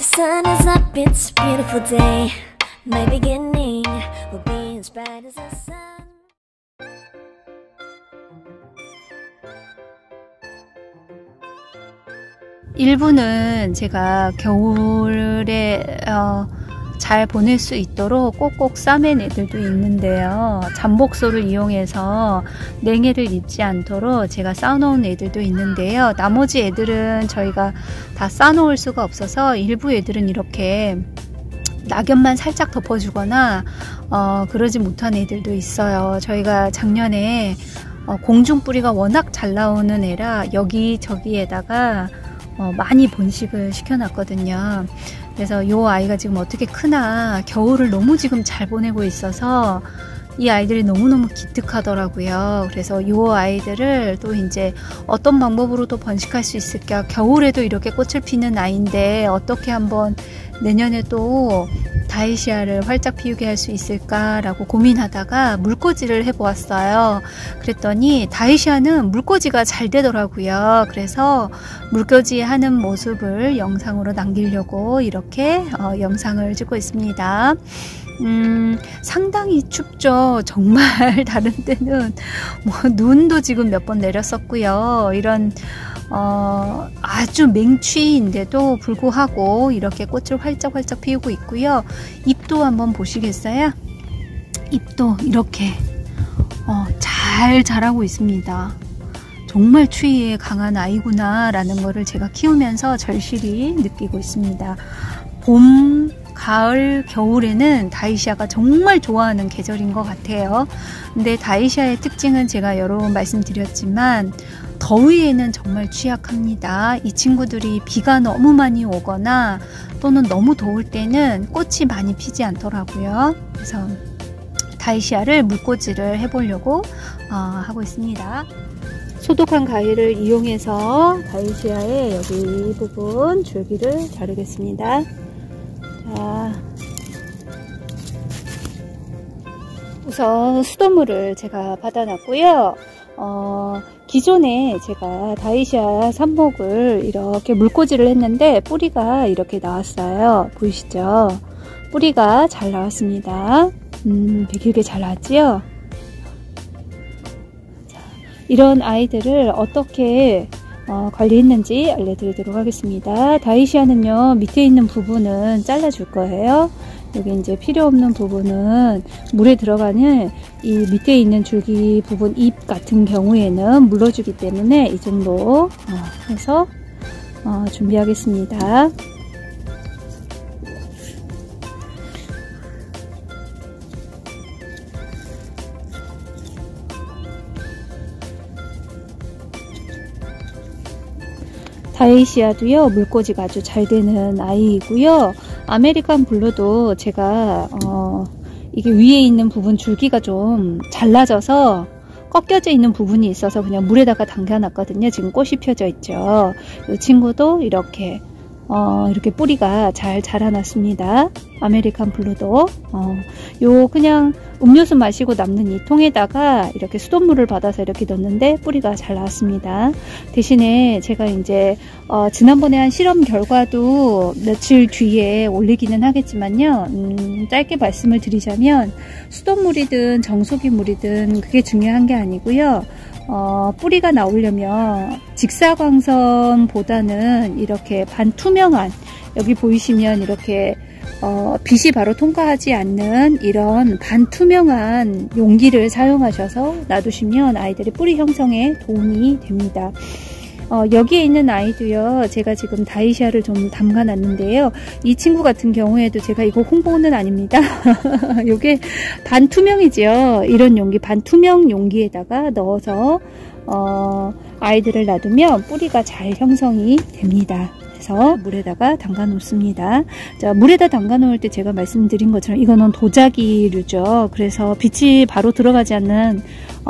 The sun is up, it's a beautiful day. My beginning will be as bright as the sun. 일부는 제가 겨울에 잘 보낼 수 있도록 꼭꼭 싸맨 애들도 있는데요. 잠복소를 이용해서 냉해를 입지 않도록 제가 싸놓은 애들도 있는데요. 나머지 애들은 저희가 다 싸놓을 수가 없어서 일부 애들은 이렇게 낙엽만 살짝 덮어주거나 그러지 못한 애들도 있어요. 저희가 작년에 공중뿌리가 워낙 잘 나오는 애라 여기저기에다가 많이 번식을 시켜놨거든요. 그래서 이 아이가 지금 어떻게 크나 겨울을 너무 지금 잘 보내고 있어서 이 아이들이 너무너무 기특하더라고요. 그래서 이 아이들을 또 이제 어떤 방법으로 또 번식할 수 있을까, 겨울에도 이렇게 꽃을 피는 아이인데 어떻게 한번 내년에 또 다이시아를 활짝 피우게 할 수 있을까라고 고민하다가 물꽂이를 해보았어요. 그랬더니 다이시아는 물꽂이가 잘 되더라고요. 그래서 물꽂이 하는 모습을 영상으로 남기려고 이렇게 영상을 찍고 있습니다. 상당히 춥죠. 정말 다른 때는 뭐 눈도 지금 몇 번 내렸었고요. 이런 아주 맹추위인데도 불구하고 이렇게 꽃을 활짝활짝 피우고 있고요. 잎도 한번 보시겠어요? 잎도 이렇게 잘 자라고 있습니다. 정말 추위에 강한 아이구나 라는 거를 제가 키우면서 절실히 느끼고 있습니다. 봄, 가을, 겨울에는 다이시아가 정말 좋아하는 계절인 것 같아요. 근데 다이시아의 특징은 제가 여러 번 말씀드렸지만 더위에는 정말 취약합니다. 이 친구들이 비가 너무 많이 오거나 또는 너무 더울 때는 꽃이 많이 피지 않더라고요. 그래서 다이시아를 물꽂이를 해보려고 하고 있습니다. 소독한 가위를 이용해서 다이시아의 여기 이 부분 줄기를 자르겠습니다. 자, 우선 수돗물을 제가 받아놨고요. 기존에 제가 다이시아 삽목을 이렇게 물꽂이를 했는데 뿌리가 이렇게 나왔어요. 보이시죠? 뿌리가 잘 나왔습니다. 되게 잘 나왔지요? 자, 이런 아이들을 어떻게 관리했는지 알려드리도록 하겠습니다. 다이시아는요, 밑에 있는 부분은 잘라줄 거예요. 여기 이제 필요 없는 부분은 물에 들어가는 이 밑에 있는 줄기 부분, 잎 같은 경우에는 물러주기 때문에 이 정도 해서 준비하겠습니다. 다이시아도요, 물꽂이가 아주 잘 되는 아이이고요. 아메리칸 블루도 제가 이게 위에 있는 부분 줄기가 좀 잘라져서 꺾여져 있는 부분이 있어서 그냥 물에다가 담가놨거든요. 지금 꽃이 펴져 있죠. 이 친구도 이렇게 뿌리가 잘 자라났습니다. 아메리칸 블루도 요 그냥 음료수 마시고 남는 이 통에다가 이렇게 수돗물을 받아서 이렇게 넣었는데 뿌리가 잘 나왔습니다. 대신에 제가 이제 지난번에 한 실험 결과도 며칠 뒤에 올리기는 하겠지만요. 짧게 말씀을 드리자면 수돗물이든 정수기 물이든 그게 중요한 게 아니고요. 뿌리가 나오려면 직사광선보다는 이렇게 반투명한, 여기 보이시면 이렇게 빛이 바로 통과하지 않는 이런 반투명한 용기를 사용하셔서 놔두시면 아이들의 뿌리 형성에 도움이 됩니다. 여기에 있는 아이도요, 제가 지금 다이시아를 좀 담가 놨는데요. 이 친구 같은 경우에도 제가 이거 홍보는 아닙니다. 요게 반투명이죠. 이런 용기, 반투명 용기에다가 넣어서 아이들을 놔두면 뿌리가 잘 형성이 됩니다. 그래서 물에다가 담가 놓습니다. 자, 물에다 담가 놓을 때 제가 말씀드린 것처럼 이거는 도자기류죠. 그래서 빛이 바로 들어가지 않는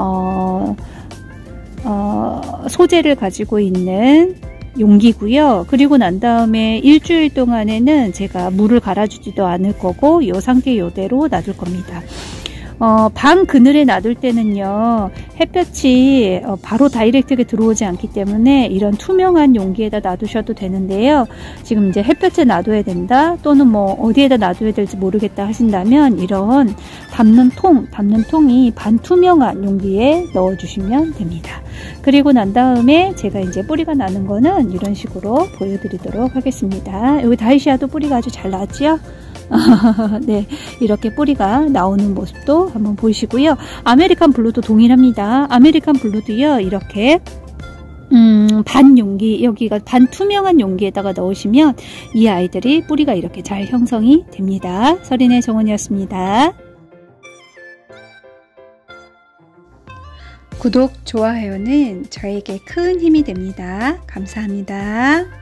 소재를 가지고 있는 용기고요. 그리고 난 다음에 일주일 동안에는 제가 물을 갈아주지도 않을 거고 이 상태 이대로 놔둘 겁니다. 방 그늘에 놔둘 때는요, 햇볕이 바로 다이렉트하게 들어오지 않기 때문에 이런 투명한 용기에다 놔두셔도 되는데요. 지금 이제 햇볕에 놔둬야 된다, 또는 뭐 어디에다 놔둬야 될지 모르겠다 하신다면 이런 담는 통이 반투명한 용기에 넣어주시면 됩니다. 그리고 난 다음에 제가 이제 뿌리가 나는 거는 이런 식으로 보여드리도록 하겠습니다. 여기 다이시아도 뿌리가 아주 잘 나왔죠? 네, 이렇게 뿌리가 나오는 모습도 한번 보시고요. 아메리칸 블루도 동일합니다. 아메리칸 블루도요, 이렇게 반 용기, 여기가 반투명한 용기에다가 넣으시면 이 아이들이 뿌리가 이렇게 잘 형성이 됩니다. 서린의 정원이었습니다. 구독, 좋아요는 저에게 큰 힘이 됩니다. 감사합니다.